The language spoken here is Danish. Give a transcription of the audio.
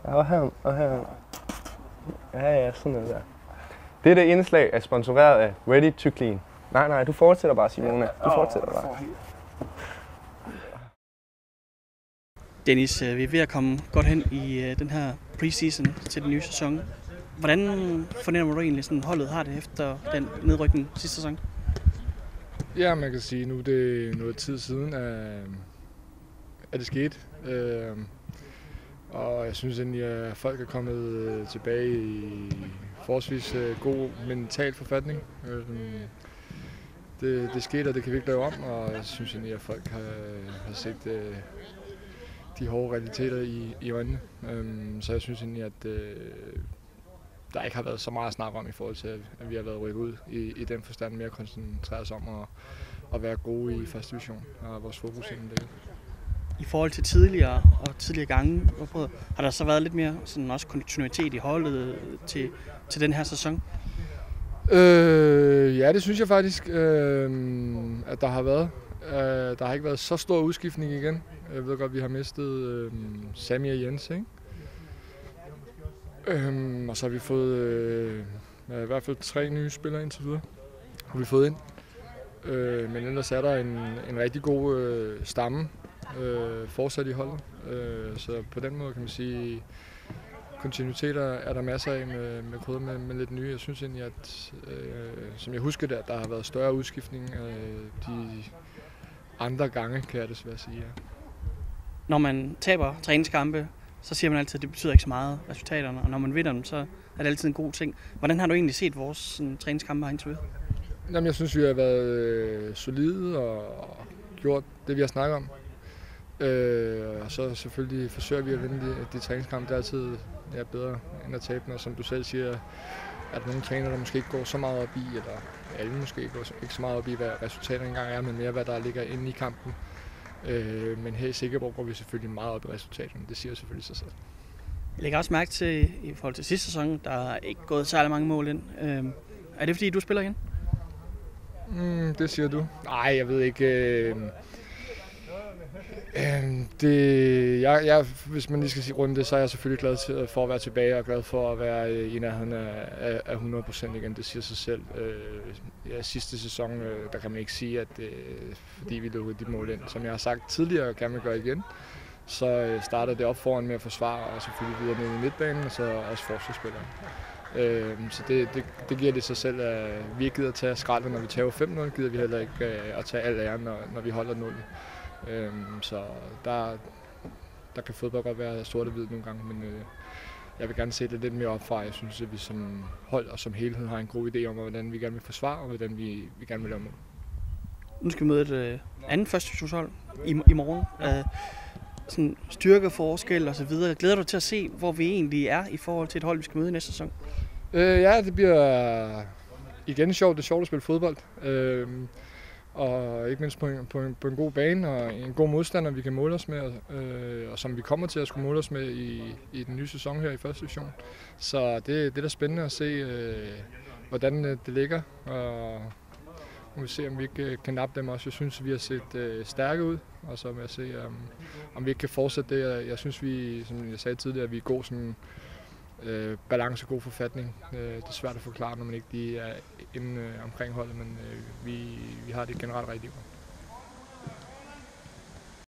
Ja, og her. Ja, sådan noget der. Dette indslag er sponsoreret af Ready to Clean. Nej, du fortsætter bare, Simone. Du fortsætter bare. Dennis, vi er ved at komme godt hen i den her preseason til den nye sæson. Hvordan fornemmer du egentlig, sådan holdet har det efter den nedrykning sidste sæson? Ja, man kan sige, nu det er noget tid siden, at det skete. Og jeg synes egentlig, at folk er kommet tilbage i forholdsvis god mental forfatning. Det skete, og det kan vi ikke lave om, og jeg synes egentlig, at folk har set de hårde realiteter i øjnene. Så jeg synes egentlig, at der ikke har været så meget at snakke om i forhold til, at vi har været rykket ud i den forstand mere koncentreret os om at være gode i første division, og vores fokus inden det. I forhold til tidligere gange, har der så været lidt mere sådan også kontinuitet i holdet til den her sæson? Ja, det synes jeg faktisk, at der har været. Der har ikke været så stor udskiftning igen. Jeg ved godt, vi har mistet Sami og Jens, ikke? Og så har vi fået i hvert fald 3 nye spillere indtil videre. Har vi fået ind. Men ellers er der en rigtig god stamme fortsat i holdet. Så på den måde kan man sige, kontinuiteter er der masser af med krydder med lidt nye. Jeg synes egentlig, at som jeg husker det, at der har været større udskiftning de andre gange, kan jeg desværre sige. Ja. Når man taber træningskampe, så siger man altid, at det betyder ikke så meget resultaterne, og når man vinder dem, så er det altid en god ting. Hvordan har du egentlig set vores træningskampe indtil videre? Jamen, jeg synes, vi har været solide og gjort det, vi har snakket om. Og så selvfølgelig forsøger vi at vinde de træningskampe. Det er altid bedre end at tabe dem, og som du selv siger, at nogle trænere, der måske ikke går så meget op i, eller alle måske går ikke så meget op i, hvad resultaterne engang er, men mere hvad der ligger inde i kampen. Men her i Silkeborg går vi selvfølgelig meget op i resultaterne. Det siger selvfølgelig sig selv. Jeg lægger også mærke til, i forhold til sidste sæson, der er ikke gået særlig mange mål ind. Er det fordi, du spiller igen? Det siger du. Nej, jeg ved ikke. Hvis man lige skal sige rundt det, så er jeg selvfølgelig glad for at være tilbage og glad for at være i nærheden af 100% igen. Det siger sig selv. Sidste sæson, der kan man ikke sige, at fordi vi lukkede de mål ind. Som jeg har sagt tidligere, kan man gøre igen. Så starter det op foran med at forsvare, og selvfølgelig videre ned i midtbanen, og så også forsvarsspillere. Så det giver det sig selv, at vi ikke gider at tage skraldet, når vi tager 5-0, gider vi heller ikke at tage al æren, når vi holder 0. Så der kan fodbold godt være sort og hvid nogle gange, men jeg vil gerne se det lidt mere opfra. Jeg synes, at vi som hold og som helhed har en god idé om, hvordan vi gerne vil forsvare, og hvordan vi gerne vil lave mål. Nu skal vi møde et andet første divisionshold i morgen. Sådan styrke, forskel og så videre. Glæder du til at se, hvor vi egentlig er i forhold til et hold, vi skal møde i næste sæson? Ja, det bliver igen sjovt. Det er sjovt at spille fodbold. Og ikke mindst på en god bane og en god modstander, vi kan måle os med, og som vi kommer til at skulle måle os med i den nye sæson her i første division. Så det er da spændende at se, hvordan det ligger, og nu vil vi se, om vi ikke kan nappe dem også. Jeg synes, vi har set stærke ud, og så vil jeg se, om vi ikke kan fortsætte det. Jeg synes, vi, som jeg sagde tidligere, at vi er god sådan balance, god forfatning. Det er svært at forklare, når man ikke lige er inde omkring holdet, men vi har det generelt rigtig godt.